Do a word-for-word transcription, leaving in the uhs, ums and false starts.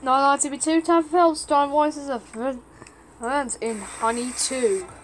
nine ninety-two, time for film, starring voices of friends in Honey two.